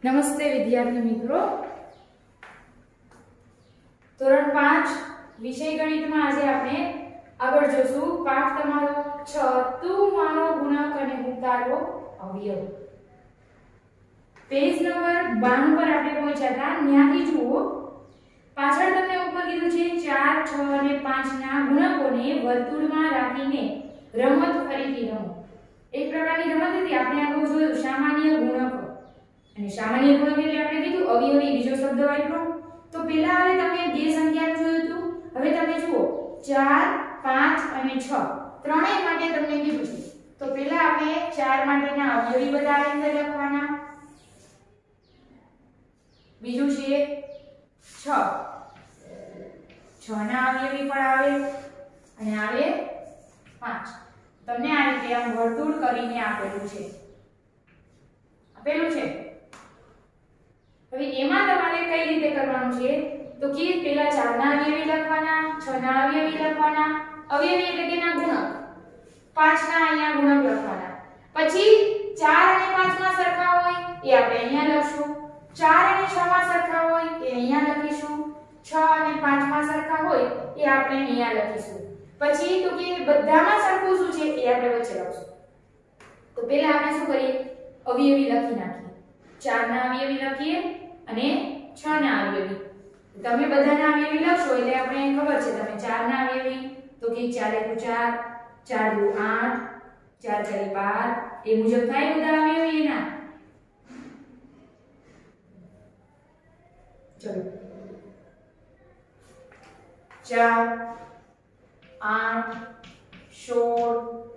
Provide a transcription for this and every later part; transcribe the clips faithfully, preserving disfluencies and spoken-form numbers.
નમસ્તે વિદ્યાર્થી મિત્રો, ધોરણ પાંચ વિષય ગણિતમાં આજે આપણે આગળ જોશું પાઠ તમારો છ તું મારો ગુણક અને હું તારો અવયવ। પેજ નંબર બાણું પર આપણે પહોંચ્યા હતા। ત્યાંથી જુઓ, પાછળ તમને ઉપર કીધું છે ચાર, છ અને પાંચ ના ગુણકોને વર્તુળમાં રાખીને રમત ફરીથી રમો। એક પ્રકારની રમત હતી, આપણે આગળ જોયું સામાન્ય ગુણકો અને સામાન્ય ગુણક એટલે આપણે કીધું અવયવી, બીજો શબ્દ વાપરો। તો પહેલા હવે તમે બે સંખ્યાનું જોયું હતું, હવે તમે જુઓ ચાર, પાંચ અને છ ત્રણેય માટે તમને કીધું છે। તો પહેલા આપણે ચાર માટેના અવયવી બધા અંદર લખવાના, બીજું છે છ, છ ના અવયવી પણ આવે અને આવે પાંચ। તમને આ રીતે આમ વર્તુળ કરીને આપેલું છે, આપેલું છે। હવે એમાં તમારે કઈ રીતે કરવાનું છે તો કે પહેલા ચાર ના અવયવી લખવાના, છ ના અવયવી લખવાના, અવયવી એટલે કે ના ગુણક, પાંચ ના અહીંયા ગુણક લખવાના। પછી ચાર અને પાંચ માં સરખા હોય એ આપણે અહીંયા લખશું, ચાર અને છ માં સરખા હોય એ અહીંયા લખીશું, છ અને પાંચ માં સરખા હોય એ આપણે અહીંયા લખીશું। પછી તો કે બધામાં સરખું શું છે એ આપણે વચ્ચે લખશું। તો પહેલા આપણે શું કરીએ, અવયવી લખી નાખીએ, ચાર ના અવયવી લખીએ અને છ ના અવયવી। તમે બધાના અવયવી લખશો એટલે આપણે ખબર છે, તમે ચાર ના અવયવી તો કે ચાર એકુ ચાર, ચાર દુ આઠ, ચાર ચારી બાર, એ મુજબ થાય બધા અવયવી એના। ચલો ચાર, આઠ, સોળ,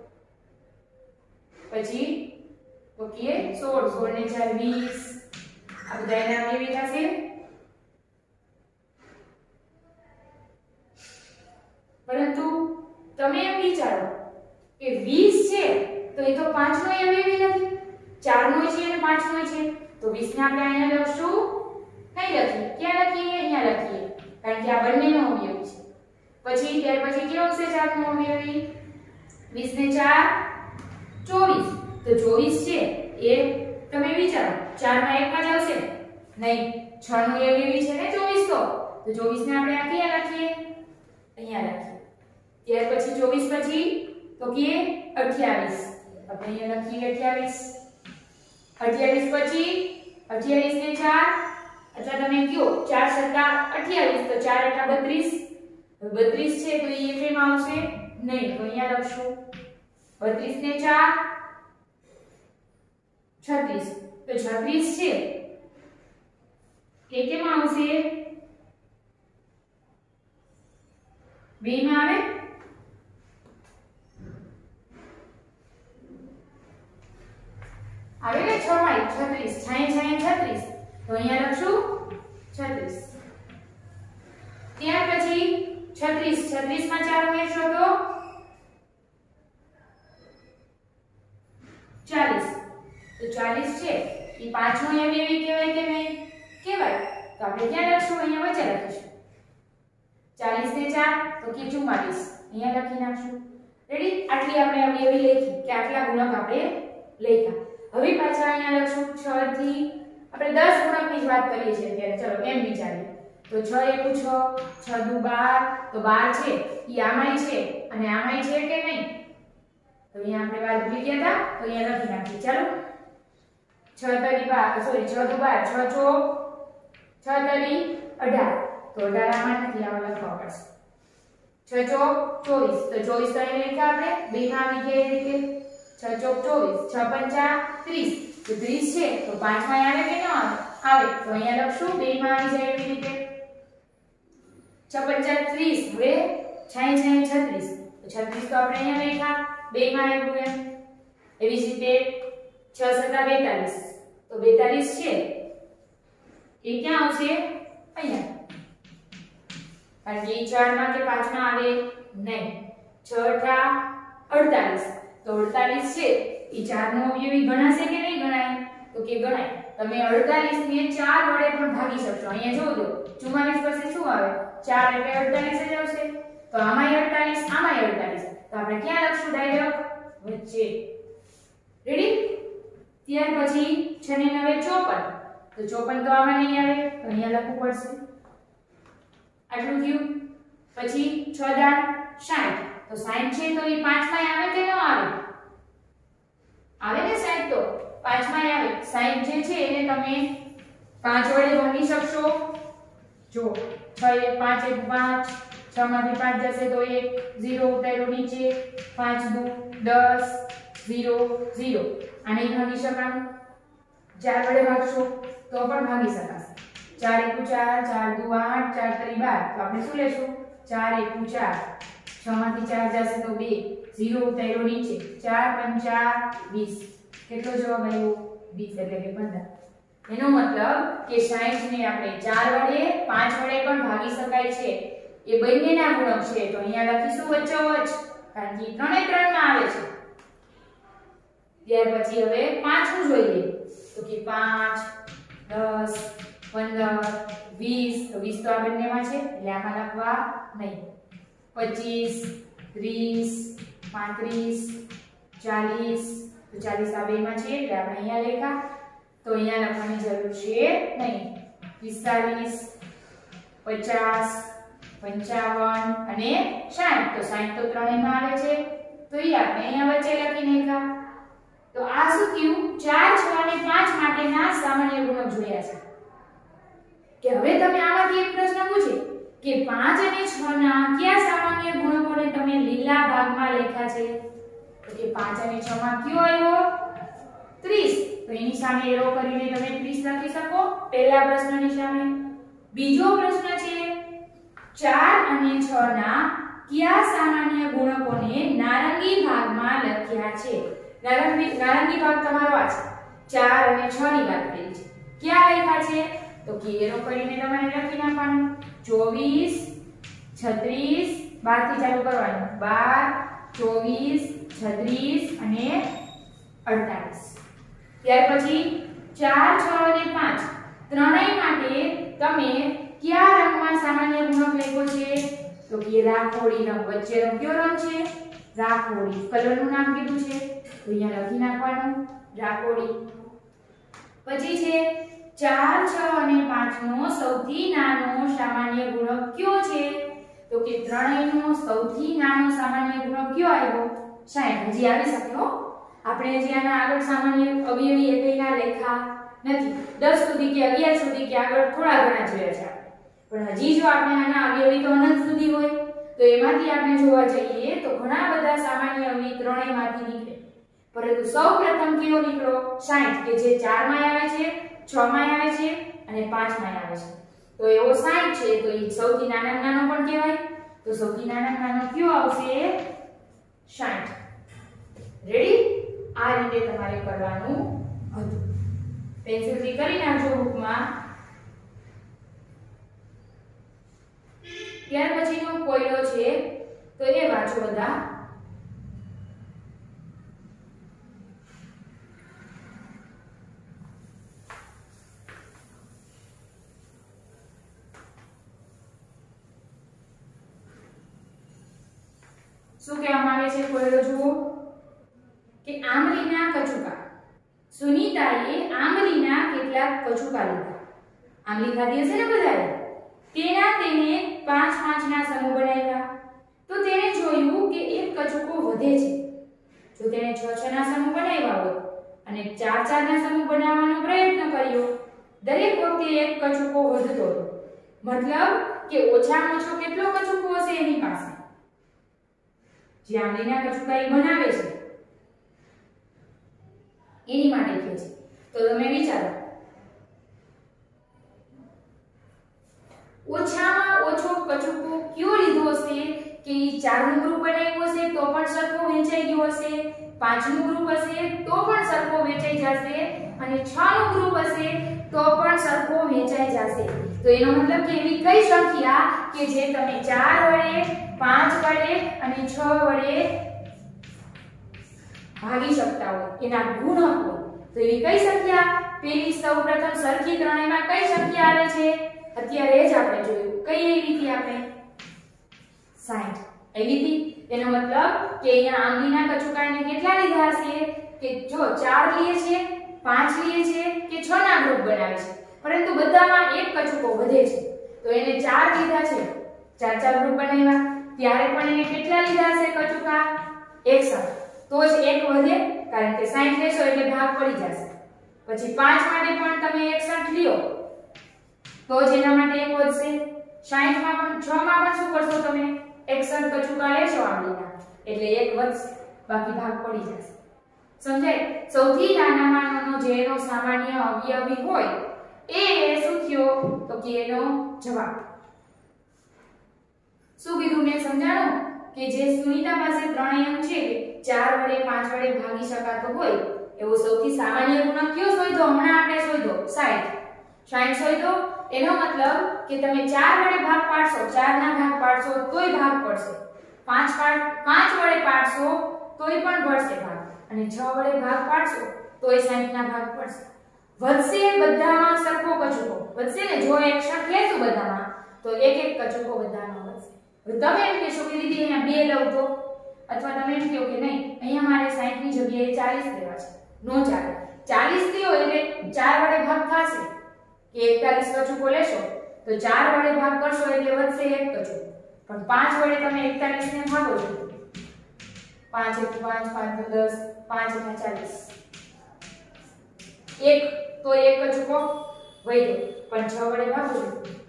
પછી ઓકે સોળ, સોળ ને ચાર વીસ, આ બધા એના અવયવી થશે। પરંતુ તમે એમ વિચારો કે વીસ છે તો એ તો પાંચ નો અવયવી નથી, ચાર નો છે અને પાંચ નો છે, તો વીસ ને આપણે અહીંયા લખશું નહીં, લખીએ ક્યાં લખીએ, અહીંયા લખીએ, કારણ કે આ બંનેનો અવયવી છે। પછી ત્યાર પછી કેવો છે ચાર નો અવયવી, વીસ ને ચાર ચોવીસ, તો ચોવીસ છે એ તમે વિચારો ચાર માં એક માં જ આવશે નહીં, છ નો અવયવી છે ને ચોવીસ, તો તો ચોવીસ ને આપણે આ ક્યાં લખીએ, અહીંયા લખીએ। ત્યાર પછી ચોવીસ પછી તો કે અઠ્યાવીસ, આપણે અહીંયા લખીએ અઠ્યાવીસ, અઠ્યાવીસ પછી અઠ્યાવીસ ને ચાર એટલે તમે કયો ચાર સત્તા અઠ્યાવીસ, તો ચાર એટલે બત્રીસ, બત્રીસ છે તો એ કેમાં આવશે નહીં, તો અહીંયા લખશું બત્રીસ ને ચાર છત્રીસ, તો છત્રીસ છે એ કેમાં આવશે, બે માં આવે, આવે ને છ માં છત્રીસ, છાય છાય છત્રીસ, તો અહીંયા લખશું છત્રીસ। ત્યાર પછી છત્રીસ, છત્રીસ માં ચાર ઉમેરશો તો ચાલીસ, તો ચાલીસ છે એ પાંચ નો અવયવી કહેવાય કે નહીં, કહેવાય, તો આપણે ક્યાં લખશું, અહીંયા વચ્ચે લખીશું। ચાલીસ ને ચાર તો કે ચુમ્માલીસ, અહીંયા લખી નાખશું। રેડી, આટલી આપણે અવયવી લખી કે આટલા ગુણક આપણે લખ્યા। હવે પાછા અહીંયા લખશું છ થી, આપણે દસ ગુણકની જ વાત કરીએ છીએ ત્યારે, ચલો એમ વિચારીએ તો છ એકુ છ, છ દુ બાર, તો બાર છે ઈ આમાંય છે અને આમાંય છે કે નહીં, તો અહીંયા આપણે બાર ભૂલી ગયા હતા તો અહીંયા લખી નાખીએ। ચાલો છ તરી બાર, સોરી છ દુ બાર, છ ચોક છ તરી અઢાર, તો અઢાર આમાં નથી, આમાં લખવા પડશે। છ ચોક ચોવીસ, તો ચોવીસ તો અહીં લખ્યા આપણે, બે માં આવી ગયા એ રીતે, છ ચોક ચોવીસ, છ પંચા ત્રીસ, તો ત્રીસ છે તો પાંચ માં આવે કે ન આવે, આવે, તો અહીંયા લખશું બે માં આવી જાય એવી રીતે, છ પંચા ત્રીસ, હવે છાય છાય છત્રીસ, તો છત્રીસ તો આપણે અહીંયા લખ્યા, બે માં આવ્યું એમ। એવી જ રીતે છ સત્તા બેતાલીસ, તો બેતાલીસ છે એ ક્યાં આવશે, અહીંયા, કારણ કે એ ચાર માં કે પાંચ માં આવે નહીં। છ અઠા અડતાલીસ, તો અડતાલીસ છે એ ચાર નો અવયવી ગણાશે કે નહીં ગણાય, તો કે ગણાય। તમે અડતાલીસ ને ચાર વડે પણ ભાગી શકશો, અહીંયા જોજો ચુમ્માલીસ પછી શું આવે, ચાર એટલે અડતાલીસ જ આવશે, તો આમાંય અડતાલીસ, આમાંય અડતાલીસ, તો આપણે ક્યાં લખશું, ડાયરેક્ટ વચ્ચે। રેડી, ત્યાર પછી છ ને નવે ચોપન, તો ચોપન તો આમાં નહીં આવે, તો અહીંયા લખવું પડશે. આટલું થયું. પછી છ દાળ સાઠ, તો સાઠ છે તો એ પાંચમાં આવે કે ન આવે? આવે ને સાઠ તો પાંચમાં આવે. સાઠ જે છે એને તમે પાંચ વડે ભાગી શકશો. જો છ એક પાંચ એક પાંચ, છ માંથી પાંચ જશે તો એક, ઝીરો ઉતાર્યો નીચે, પાંચ દુ દસ, ઝીરો ઝીરો. આને ભાગી શકાય. ચાર વડે ભાગશો તો પણ ભાગી શકાશે. ચાર એકુ ચાર, ચાર દુ આઠ, ચાર તરી બાર, તો આપણે શું લેશું? ચાર એકુ ચાર, છ માંથી ચાર જશે તો બે, ઝીરો ઉતાર્યો નીચે, ચાર પંચા વીસ. કેટલો જવાબ આવ્યો? વીસ એટલે કે પંદર. એનો મતલબ કે સાઠ ને આપણે ચાર વડે પાંચ વડે પણ ભાગી શકાય છે. એ બંનેના ગુણક છે, તો અહીંયા લખીશું વચ્ચોવચ, કારણ કે ત્રણે ત્રણ માં આવે છે. ત્યાર પછી હવે પાંચમું જોઈએ, તો કે પાંચ, દસ, પંદર, વીસ, તો વીસ તો આ બંનેમાં છે એટલે આમાં લખવા નહીં. પચીસ, ત્રીસ, પાંત્રીસ, ચાલીસ, તો ચાલીસ આ બેમાં છે એટલે આપણે અહીંયા લેખા, તો અહીંયા લખવાની જરૂર છે નહીં. પિસ્તાલીસ, પચાસ, પંચાવન અને સાઠ, તો સાઠ તો ત્રણેયમાં આવે છે, તો એ આપણે અહીંયા વચ્ચે લખી નાખ્યા. તો આ શું થયું? ચાર, છ અને પાંચ માટેના સામાન્ય ગુણક જોયા છે. કે હવે તમે આમાંથી એક પ્રશ્ન પૂછે કે પાંચ અને છ ના કયા સામાન્ય ગુણકોને તમે લીલા ભાગમાં લખ્યા છે? તો કે પાંચ અને છ માં કયો આવ્યો? ત્રીસ. તો એની સામે એરો કરીને તમે ત્રીસ લખી શકો પહેલા પ્રશ્નની સામે. બીજો પ્રશ્ન છે ચાર અને છ ના કયા સામાન્ય ગુણકોને નારંગી ભાગમાં લખ્યા છે? નારંગી નારંગી ભાગ તમારો આ છે. ચાર અને છ ની વાત કરી છે. ક્યાં લખ્યા છે? તો કે એરો કરીને તમારે લખી નાખવાનું. ચોવીસ, છત્રીસ, બાર થી ચાલુ કરવાનું. બાર, ચોવીસ, છત્રીસ અને અડતાલીસ. ત્યાર પછી ચાર, છ અને પાંચ ત્રણેય માટે તમે કયા રંગમાં સામાન્ય ગુણક લખ્યો છે? તો કે રાખોડી રંગ. વચ્ચે રંગ કયો રંગ છે? રાખોડી. કલરનું નામ કીધું છે તો અહીંયા લખી નાખવાનું રાખોડી. પછી છે ચાર, છ અને પાંચ નો સૌથી નાનો સામાન્ય ગુણક કયો છે? તો કે ત્રણેયનો સૌથી નાનો સામાન્ય ગુણક કયો આવ્યો? સાઠ. હજી આવી શકે હો. આપણે હજી આના આગળ સામાન્ય અવયવી એકના લેખા નથી. દસ સુધી કે અગિયાર સુધી કે આગળ થોડા ઘણા જોયા છે. પણ હજી જો આપણે આના અવયવી તો અનંત સુધી હોય તો એમાંથી આપણે જોવા જઈએ તો ઘણા બધા સામાન્ય અવયવી ત્રણેયમાંથી નીકળે. પરંતુ સૌપ્રથમ કયો નીકળો? સાઠ, કે જે ચાર માં આવે છે, છ માં આવે છે અને પાંચ માં આવે છે. તો એવો સાઠ છે તો એ સૌથી નાનામાં નાનો પણ કહેવાય. તો સૌથી નાનામાં નાનો કયો આવશે? સાઠ. રેડી? આ રીતે તમારે કરવાનું હતું. પેન્સિલથી કરી નાખજો બુકમાં. ત્યાર પછીનો કોયડો છે તો એ વાંચો બધા. શું કહેવામાં આવે છે કોયડો જુઓ કે આંબલીના કચુકા. સુનીતાએ આંબલીના કેટલાક કચુકા લીધા. આંબલી ખાધી હશે ને બધાએ. તેના તેને પાંચ પાંચના સમૂહ બનાવ્યા. તો તેને જોયું કે એક કચુકો વધે છે. જો તેને છ છ ના સમૂહ બનાવ્યા હોય અને ચાર ચાર ના સમૂહ બનાવવાનો પ્રયત્ન કર્યો, દરેક વખતે એક કચુકો વધતો હતો. મતલબ કે ઓછામાં ઓછો કેટલો કચુકો હશે એની પાસે? જે આંબલીના કચુકા એ બનાવે છે એની માટે કહે છે. તો તમે વિચારો, ઓછામાં ઓછો કચુકો કયો લીધો હશે કે ચાર નું ગ્રુપ બનાવ્યું હશે તો પણ સરખો વહેંચાઈ ગયો હશે, પાંચ નું ગ્રુપ હશે તો પણ સરખો વહેંચાઈ જશે અને છ નું ગ્રુપ હશે તો પણ સરખો વહેંચાઈ જશે. તો એનો મતલબ કે એવી કઈ સંખ્યા કે જે તમે ચાર વડે, પાંચ વડે અને છ વડે ભાગી શકતા હોય એના ગુણકો. તો એવી કઈ સંખ્યા? પેલી સૌપ્રથમ સરખી ત્રણેયમાં કઈ સંખ્યા આવે છે? અત્યારે જ આપણે જોયું. કઈ એવી હતી આપણે? સાઠ. એવી હતી. એનો મતલબ કે અહીંયા આંબલીના કચુકાને કેટલા લીધા હશે? કે જો ચાર લીએ છે, પાંચ લીએ છે કે છ ના ગ્રુપ બનાવે છે પરંતુ બધામાં એક કચુકો વધે છે તો એને ચાર લીધા છે, ચાર ચાર ગ્રુપ બનાવ્યા ત્યારે પણ એને કેટલા લીધા હશે કચુકા? એકસઠ. તો જ એક વધે, કારણ કે સાઈઠ લેશો એટલે ભાગ પડી જશે. પછી પાંચ માટે પણ તમે એકસઠ લ્યો તો જ એના માટે એક વધશે. સાઈઠ માં પણ છ માં પણ શું કરશો તમે? એકસઠ કચુકા લેશો આંબલીના એટલે એક વધશે, બાકી ભાગ પડી જશે. સમજાય? સૌથી નાનામાં નાનો જે એનો સામાન્ય અવયવી હોય એ શું થયો? તો કે એનો જવાબ. શું કીધું મેં સમજાણું? કે જે સુનિતા પાસે ત્રણેય અંક છે ચાર વડે પાંચ વડે ભાગી શકાતો હોય એવો સૌથી સામાન્ય ગુણક કયો શોધ્યો? હમણાં આપણે શોધ્યો સાઈઠ. સાઈઠ શોધ્યો એનો મતલબ કે તમે ચાર વડે ભાગ પાડશો, ચાર ના ભાગ પાડશો તોય ભાગ પડશે. પાંચ પાંચ વડે પાડશો તોય પણ પડશે ભાગ, અને છ વડે ભાગ પાડશો તોય સાઈઠ ના ભાગ પડશે. વધશે બધામાં સરખો કચુકો વધશે ને. જો એકસઠ લેશું બધામાં તો એક એક કચુકો બધામાં વધશે. હવે તમે એમ કહેશો કે દીદી અહીંયા બે લઉં તો, અથવા તમે એમ કહો કે નહીં અહીંયા મારે સાઈઠ ની જગ્યાએ ચાલીસ લેવા છે. નો ચાલે. ચાલીસ લ્યો એટલે ચાર વડે ભાગ થશે કે એકતાલીસ કચુકો લેશો તો ચાર વડે ભાગ કરશો એટલે વધશે એક કચુકો. પણ પાંચ વડે તમે એકતાલીસ ને ભાગો છો, પાંચ એક પાંચ, પાંચ દુ દસ, પાંચ ના ચાલીસ, એક તો એક કચુકો વધ્યો. પણ છ વડે ભાગો છો,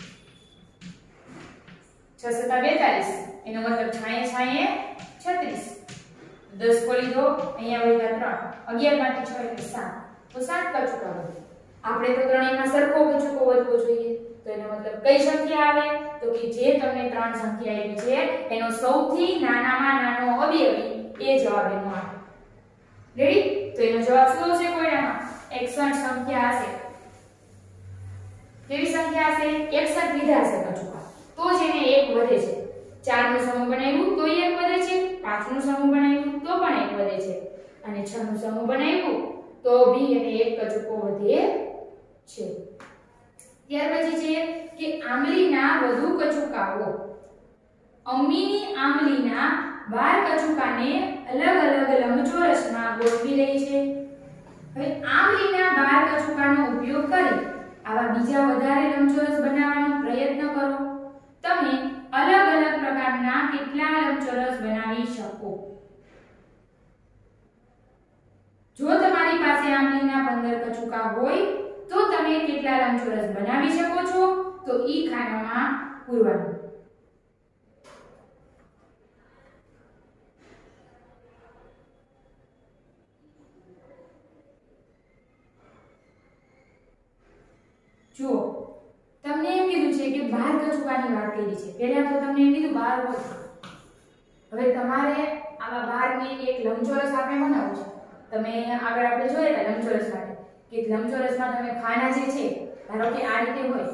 છ સત્તા બેતાલીસ, એનો મતલબ છાએ છાએ છત્રીસ. દસ કો લીધો, અહીંયા વધ્યા ત્રણ, અગિયાર માંથી છ એટલે સાત, તો સાત કચુકા વધે. આપણે તો ત્રણેયમાં સરખો કચુકો વધવો જોઈએ, તો એનો મતલબ કઈ સંખ્યા આવે? તો કે જે તમને ત્રણ સંખ્યા આવી છે એનો સૌથી નાનામાં નાનો અવયવી એ જવાબ એનો આવે. રેડી? તો એનો જવાબ શું હશે? કોઈનામાં એકસઠ સંખ્યા હશે. કેવી સંખ્યા હશે? એકસઠ લીધા હશે કચુકા તો જ એને એક વધે છે. ચાર નું સમૂહ બનાવ્યું તો એક વધે છે, પાંચ નું સમૂહ બનાવ્યું તો પણ એક વધે છે, અને છ નું સમૂહ બનાવ્યું તો બી એને એક કચુકો વધે છે. ત્યાર પછી છે કે આંબલીના વધુ કચુકાઓ. અમ્મીની આંબલીના બાર કચુકાને અલગ અલગ લંબચોરસમાં ગોઠવી રહી છે. હવે આંબલીના બાર કચુકાનો ઉપયોગ કરી આવા બીજા વધારે લંબચોરસ બનાવવાનો પ્રયત્ન કરો. તમે અલગ અલગ પ્રકારના કેટલા લંબચોરસ બનાવી શકો? જો તમારી પાસે આંબલીના પંદર કચુકા હોય તો તમે કેટલા લંબચોરસ બનાવી શકો છો? તો ઈ ખાનામાં પૂરવાનું. જુઓ, તમને એમ કીધું છે કે બાર કચુકાની વાત કરી છે. પહેલા તો તમને એમ કીધું બાર હોય. હવે તમારે આવા બાર ને એક લંબચોરસ આપણે બનાવવું છે. તમે આગળ આપણે જોયા હતા લંબચોરસ માટે કે લંબચોરસમાં તમે ખાના જે છે ધારો કે આ રીતે હોય,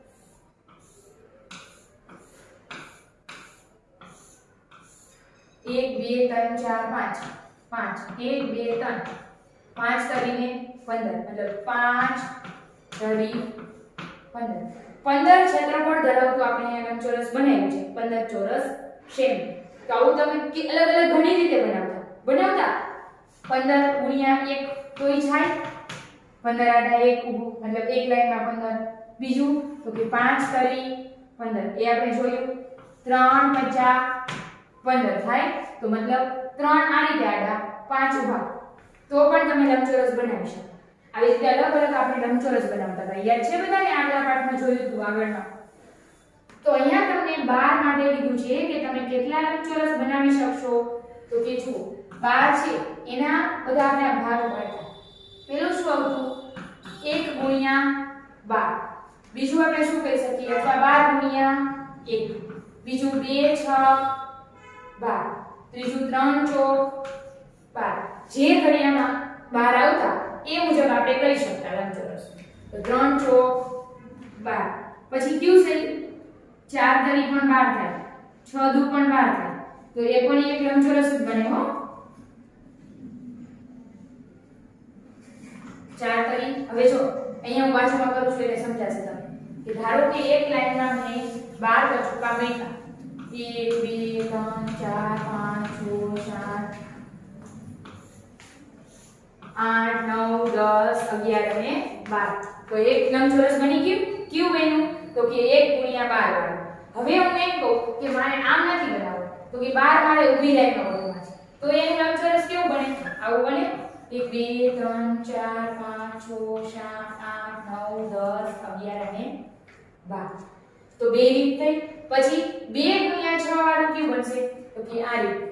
એક બે ત્રણ ચાર પાંચ, પાંચ એક બે ત્રણ, પાંચ કરીને પંદર, મતલબ પાંચ ધરી પંદર. પંદર ક્ષેત્રફળ ધરાવતું આપણે લંબચોરસ બનાવ્યું છે, પંદર ચોરસ સેમ. તો આવું તમે અલગ અલગ ઘણી રીતે બનાવતા બનાવતા પંદર ગુણ્યા એક તોય થાય, પંદર આડા એક ઊભું, મતલબ એક લાઈનમાં પંદર. બીજું તો કે પાંચ તરી પંદર, એ આપણે જોયું. ત્રણ પચાસ પંદર થાય, તો મતલબ ત્રણ આ રીતે આડા, પાંચ ઊભા, તો પણ તમે લંબચોરસ બનાવી શકો. આવી રીતે અલગ અલગ આપણે લંબચોરસ બનાવતા હતા. યાદ છે બધાને? આગલા પાઠમાં જોયું હતું આગળમાં. તો અહીંયા તમને બાર માટે કીધું છે કે તમે કેટલા લંબચોરસ બનાવી શકશો? તો કે જુઓ, બાર છે એના બધા આપણે ભાગ પાડતા. પેલું શું આવતું? એક ગુણ્યા બાર. બીજું આપણે શું કહી શકીએ? અથવા બાર ગુણ્યા એક. બીજું બે છ બાર. ત્રીજું ત્રણ ચોક બાર. જે ઘડિયામાં બાર આવતા એ મુજબ આપણે કરી શકતા લંબચોરસ. તો ત્રણ ચોક બાર. પછી કયું છે? ચાર તરી પણ બાર થાય, છ દુ પણ બાર થાય, તો એ પણ એક લંબચોરસ જ બને હો. ચાર તરી. હવે જો અહીંયા હું બાજુમાં કરું છું એટલે સમજાશે તમને કે ધારો કે એક લાઈનમાં મેં બાર કચુકા મૂક્યા. એક બે ત્રણ ચાર પાંચ છ સાત આઠ નવ દસ અગિયાર અને બાર. તો એક લંબચોરસ બની ગયું. ક્યુ બન્યું? તો કે એક ગુણ્યા બાર વાળું. હવે હું એમ કહું કે મારે આમ નથી બનાવવું, તો કે બાર મારે ઊભી લાઈનમાં બનાવવા છે, તો એનું લંબચોરસ કેવું બને? આવું બને. એક બે ત્રણ ચાર પાંચ છ સાત આઠ નવ દસ અગિયાર અને બાર. તો બે રીત થઈ. પછી બે ગુણ્યા છ વાળું કેવું બનશે? તો કે આ રીત.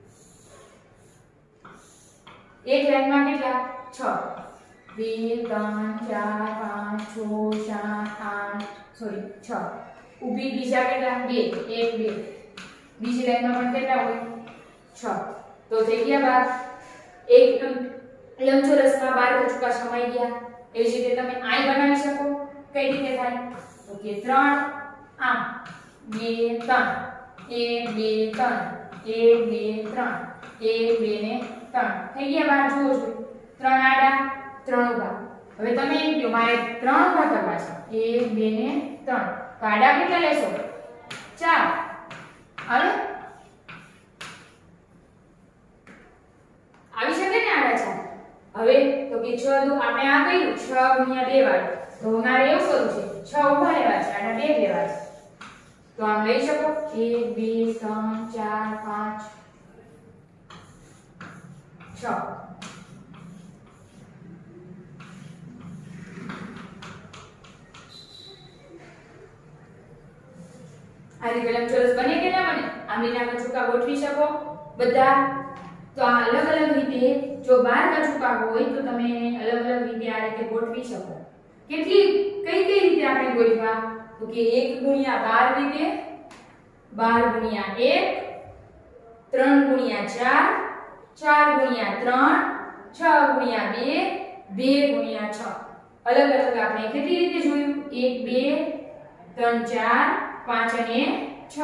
એક લાઈનમાં કેટલા? છ. બે ત્રણ ચાર પાંચ છ સાત આઠ સોરી છ. ઊભી બીજા કેટલા? બે. એક બે. બીજી લાઈનમાં પણ કેટલા હોય? છ. તો થઈ ગયા બાર. એક લંબચોરસમાં બાર કચુકા સમાઈ ગયા. એવી જ રીતે તમે આઈ બનાવી શકો. કઈ રીતે થાય? તો કે ત્રણ આમ બે ત્રણ એક બે ત્રણ એક બે ત્રણ એક બે ને ત્રણ થઈ ગયા બાર. જુઓ છો, ત્રણ આડા ત્રણ ઊભા. હવે તમે એમ કહો મારે ત્રણ ઊભા કરવા છે. એક બે ને ત્રણ. તો આડા કેટલા લેશો? ચાર. હાલો આવી શકે ને આડા ચાર? હવે તો કે છ દુ આપણે આ કર્યું છ ગુણ્યા બે વાળું. તો મારે એવું કરવું છે છ ઊભા લેવા છે, આડા બે લેવા છે. તો આમ લઈ શકો એક બે ત્રણ ચાર પાંચ છ. આ રીતે લંબચોરસ બને કે ના બને? આમ લીલા કચુકા ગોઠવી શકો બધા. તો આ અલગ અલગ રીતે જો બાર કચુકા હોય તો તમે એને અલગ અલગ રીતે આ રીતે ગોઠવી શકો. કેટલી કઈ કઈ રીતે આપણે ગોઠવા? તો કે એક ગુણ્યા બાર રીતે, બાર ગુણ્યા એક, ત્રણ ગુણ્યા ચાર, ચાર ગુણ્યા ત્રણ, છ ગુણ્યા બે, બે ગુણ્યા છ. અલગ અલગ આપણે કેટલી રીતે જોયું? એક બે ત્રણ ચાર પાંચ અને છ.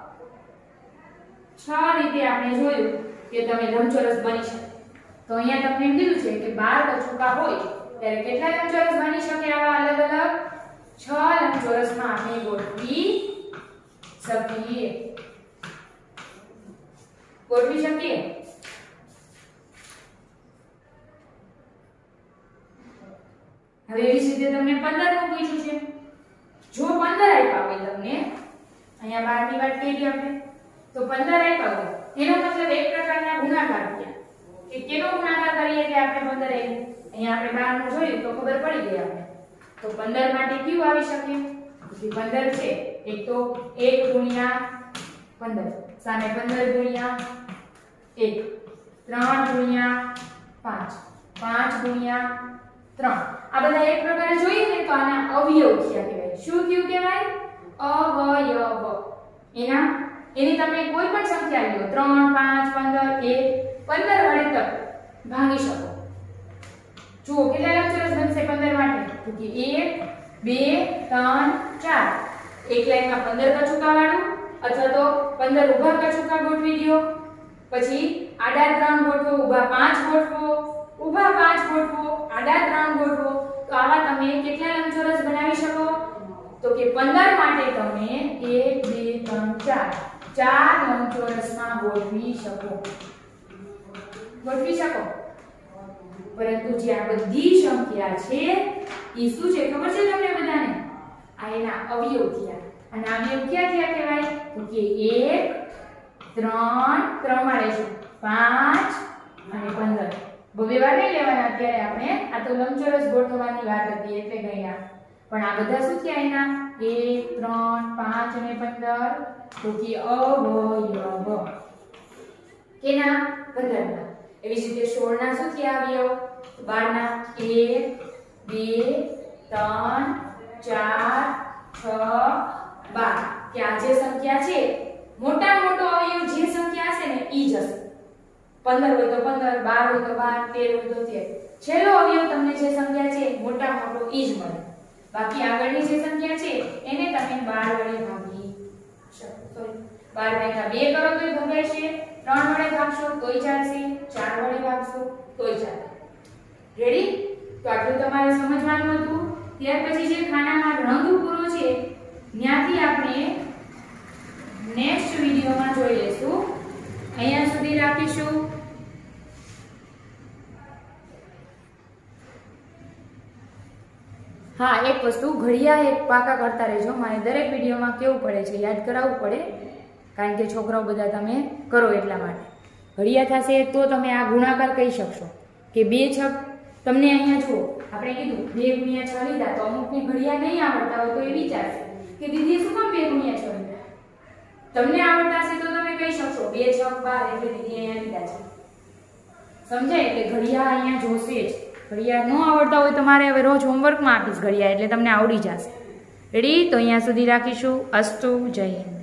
છ રીતે આપણે જોયું કે તમે લંબચોરસ બની શકે. તો અહીંયા તમને એમ કીધું છે કે બાર કચુકા હોય ત્યારે કેટલા લંબચોરસ બની શકે? આવા અલગ અલગ છ લંબચોરસમાં આપણે ગોઠવી શકીએ. ગોઠવી શકીએ. હવે એવી રીતે તમને પંદર નું પૂછ્યું છે. જો પંદર આપ્યા હોય તમને, અહીંયા બાર ની વાત કરી આપણે, તો પંદર આપ્યા હોય એનો મતલબ એક પ્રકારના ગુણાકાર થયા. કે કેનો ગુણાકાર કરીએ કે આપણે પંદર આવ્યું? અહીંયા આપણે બાર નું જોયું તો ખબર પડી ગઈ આપણે. તો પંદર માટે કયું આવી શકે? તો પંદર છે એક તો એક ગુણ્યા પંદર, સામે પંદર ગુણ્યા એક, ત્રણ ગુણ્યા પાંચ, પાંચ ગુણ્યા ત્રણ. આ બધા એક પ્રકારે જોઈએ ને તો આના અવયવ થયા કહેવાય. શું થયું કહેવાય? અવયવ. એના એની તમે કોઈ પણ સંખ્યા લ્યો, ત્રણ પાંચ પંદર એક, પંદર વડે તક ભાગી શકો. જુઓ કેટલા લંબચોરસ બનશે પંદર માટે? તો કે એક બે ત્રણ ચાર. એક લાઈનમાં પંદર કચુકા વાળું અથવા તો પંદર ઊભા કચુકા ગોઠવી દો. પછી આડા ત્રણ ગોઠવો, ઊભા પાંચ ગોઠવો, ઊભા પાંચ ગોઠવો, આડા ત્રણ ગોઠવો. તો આવા તમે કેટલા લંબચોરસ બનાવી શકો? તો કે પંદર માટે તમે એક બે ત્રણ ચાર ચાર લંબચોરસમાં ગોઠવી શકો. ગોઠવી શકો. પરંતુ જે આ બધી સંખ્યા છે એ શું છે ખબર છે તમને બધાને? આ એના અવયવ થયા. અને અવયવ ક્યાં થયા કહેવાય? તો કે એક ત્રણ, ત્રણ માં લેશું પાંચ અને પંદર. બબે વાર નહીં લેવાના અત્યારે આપણે. આ તો લંબચોરસ ગોઠવવાની વાત હતી એટલે ગયા. પણ આ બધા શું થયા એના? એક ત્રણ પાંચ અને પંદર. તો કે અવયવ કેના? પંદર ના. એવી જ રીતે સોળ ના શું થયા અવયવ? બાર ના એક બે ત્રણ ચાર છ બાર. કે આ જે સંખ્યા છે મોટા મોટો અવયવ જે સંખ્યા હશે ને ઈ જ હશે. પંદર હોય તો પંદર, બાર હોય તો બાર, તેર હોય તો તેર. છેલ્લો અવયવ તમને જે સંખ્યા છે મોટા મોટો ઈ જ મળે. બાકી આગળની જે સંખ્યા છે એને તમે બાર વડે ભાગી શકો. સોરી બાર ભાગ્યા બે કરો તોય ભગાય છે, ત્રણ વડે ભાગશો તોય ચાલશે, ચાર વડે ભાગશો તોય ચાલે. રેડી? તો આટલું તમારે સમજવાનું હતું. ત્યાર પછી જે ખાનામાં રંગ પૂરો છે ત્યાંથી આપણે નેક્સ્ટ વિડિયોમાં જોઈ લેશું. અહીંયા સુધી રાખીશું. હા, એક વસ્તુ ઘડિયા એક પાકા કરતા રહેજો. મારે દરેક વિડીયોમાં કેવું પડે છે, યાદ કરાવવું પડે, કારણ કે છોકરાઓ બધા તમે કરો એટલા માટે. ઘડિયા થશે તો તમે આ ગુણાકાર કહી શકશો કે બે છક. તમને અહીંયા જુઓ, આપણે કીધું બે ગુણ્યા છ લીધા, તો અમુકને ઘડિયા નહીં આવડતા હોય તો એ વિચારશે કે દીદી શું કામ બે ગુણ્યા છ લીધા. તમને આવડતા હશે તો તમે કહી શકશો બે છક બાર, એટલે દીદી અહીંયા લીધા છે. સમજાય? એટલે ઘડિયા અહીંયા જોશે જ. ઘડિયા ન આવડતા હોય તો મારે હવે રોજ હોમવર્કમાં આપીશ ઘડિયા, એટલે તમને આવડી જશે. રેડી? તો અહીંયા સુધી રાખીશું. અસ્તુ. જય હિન્દ.